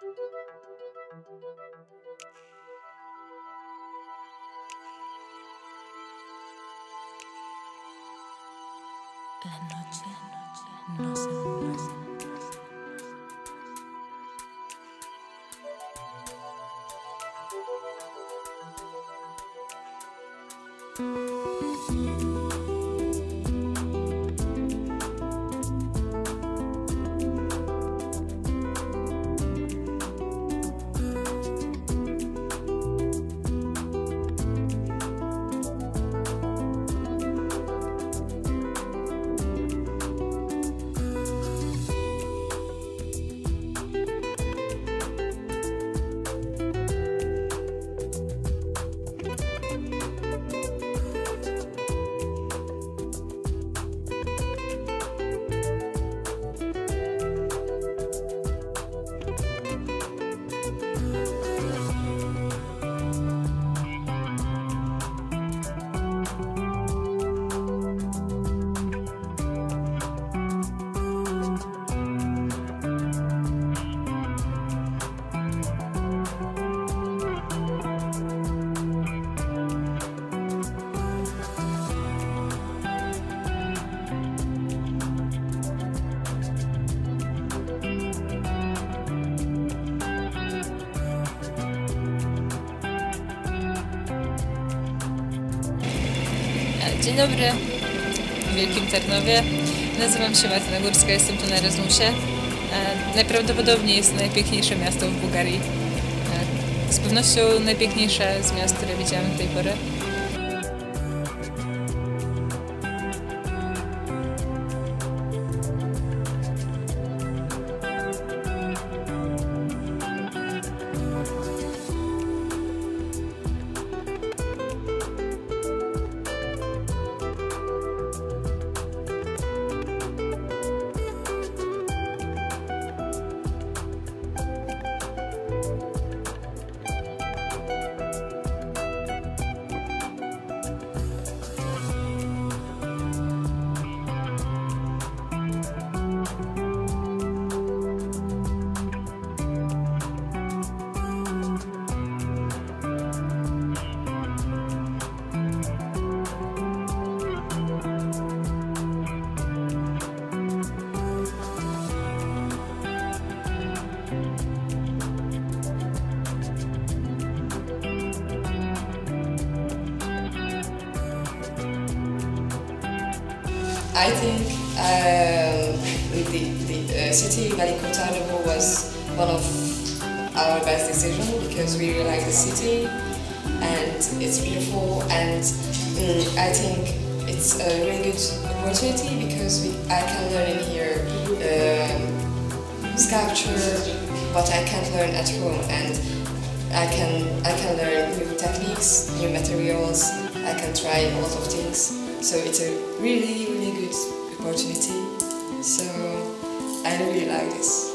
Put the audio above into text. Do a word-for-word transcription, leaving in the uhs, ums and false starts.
La noche no se muere. Dzień dobry, w Wielkim Tarnowie. Nazywam się Martyna, jestem tu na Erasmusie. Najprawdopodobniej jest to najpiękniejsze miasto w Bułgarii. Z pewnością najpiękniejsze z miast, które widziałam do tej pory. I think um, the, the uh, city Veliko Turnovo was one of our best decisions because we really like the city and it's beautiful, and um, I think it's a really good opportunity because we, I can learn in here um, sculpture, what I can't learn at home, and I can, I can learn new techniques, new materials, I can try a lot of things. So it's a really, really good opportunity. So I really like this.